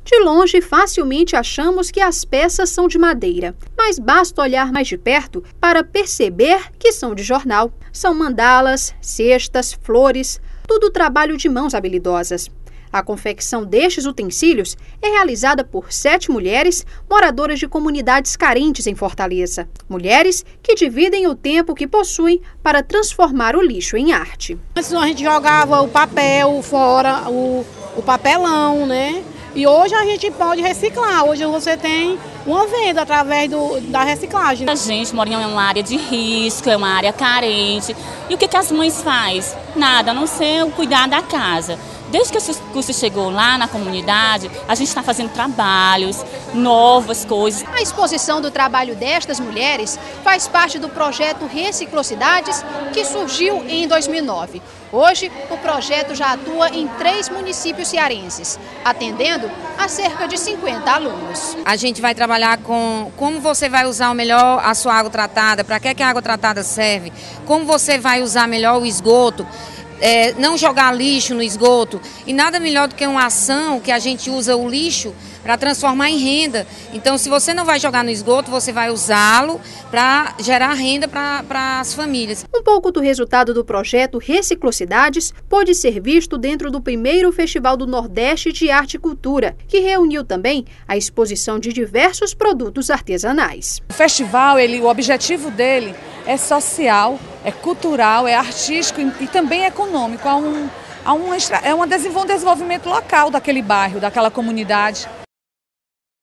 De longe, facilmente achamos que as peças são de madeira, mas basta olhar mais de perto para perceber que são de jornal. São mandalas, cestas, flores, tudo trabalho de mãos habilidosas. A confecção destes utensílios é realizada por 7 mulheres moradoras de comunidades carentes em Fortaleza. Mulheres que dividem o tempo que possuem para transformar o lixo em arte. Antes a gente jogava o papel fora, o papelão, né? E hoje a gente pode reciclar. Hoje você tem uma venda através da reciclagem. A gente mora em uma área de risco, é uma área carente. E o que as mães fazem? Nada, a não ser cuidar da casa. Desde que esse curso chegou lá na comunidade, a gente está fazendo trabalhos, novas coisas. A exposição do trabalho destas mulheres faz parte do projeto Reciclocidades, que surgiu em 2009. Hoje, o projeto já atua em 3 municípios cearenses, atendendo a cerca de 50 alunos. A gente vai trabalhar com como você vai usar melhor a sua água tratada, para que a água tratada serve, como você vai usar melhor o esgoto. Não jogar lixo no esgoto, e nada melhor do que uma ação que a gente usa o lixo para transformar em renda. Então, se você não vai jogar no esgoto, você vai usá-lo para gerar renda para as famílias. Um pouco do resultado do projeto Reciclocidades pode ser visto dentro do primeiro Festival do Nordeste de Arte e Cultura, que reuniu também a exposição de diversos produtos artesanais. O festival, o objetivo dele é social, é cultural, é artístico e também econômico. Há um desenvolvimento local daquele bairro, daquela comunidade.